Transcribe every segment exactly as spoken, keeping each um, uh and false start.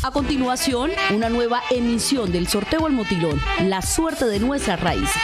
A continuación, una nueva emisión del sorteo El Motilón, la suerte de nuestras raíces.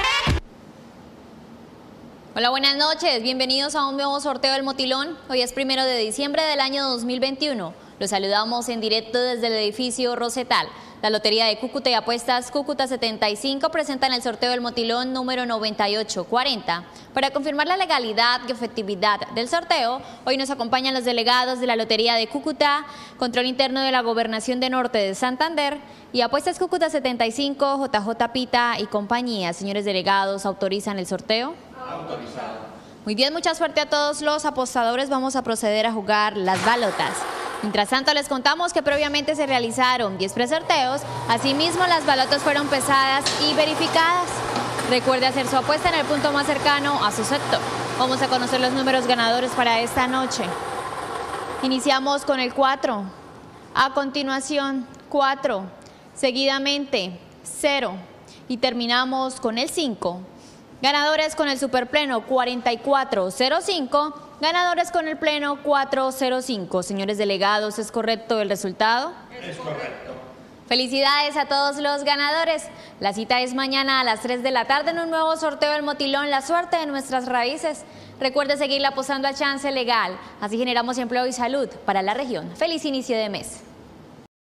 Hola, buenas noches, bienvenidos a un nuevo sorteo del Motilón. Hoy es primero de diciembre del año dos mil veintiuno. Los saludamos en directo desde el edificio Rosetal. La Lotería de Cúcuta y Apuestas Cúcuta setenta y cinco presentan el sorteo del Motilón número noventa y ocho cuarenta. Para confirmar la legalidad y efectividad del sorteo, hoy nos acompañan los delegados de la Lotería de Cúcuta, Control Interno de la Gobernación de Norte de Santander y Apuestas Cúcuta setenta y cinco, J J Pita y compañía. Señores delegados, ¿autorizan el sorteo? Autorizado. Muy bien, mucha suerte a todos los apostadores. Vamos a proceder a jugar las balotas. Mientras tanto, les contamos que previamente se realizaron diez presorteos. Asimismo, las balotas fueron pesadas y verificadas. Recuerde hacer su apuesta en el punto más cercano a su sector. Vamos a conocer los números ganadores para esta noche. Iniciamos con el cuatro. A continuación, cuatro. Seguidamente, cero. Y terminamos con el cinco. Ganadores con el superpleno cuarenta y cuatro cero cinco, ganadores con el pleno cuatro cero cinco. Señores delegados, ¿es correcto el resultado? Es correcto. Felicidades a todos los ganadores. La cita es mañana a las tres de la tarde en un nuevo sorteo del Motilón, la suerte de nuestras raíces. Recuerde seguirle apostando al chance legal, así generamos empleo y salud para la región. Feliz inicio de mes.